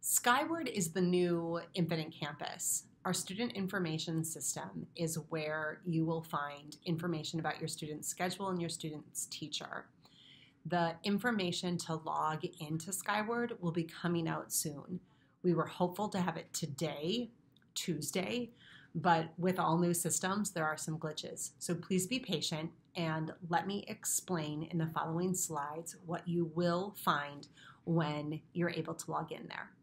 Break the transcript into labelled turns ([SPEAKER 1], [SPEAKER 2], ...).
[SPEAKER 1] Skyward is the new Infinite Campus. Our student information system is where you will find information about your student's schedule and your student's teacher. The information to log into Skyward will be coming out soon. We were hopeful to have it today, Tuesday, but with all new systems, there are some glitches. So please be patient and let me explain in the following slides what you will find when you're able to log in there.